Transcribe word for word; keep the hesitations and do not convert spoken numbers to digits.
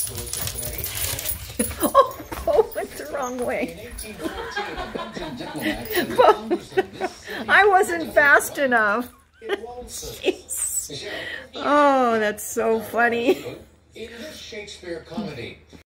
oh, oh, went the wrong way. I wasn't fast enough. Jeez. Oh, that's so funny. In this Shakespeare comedy,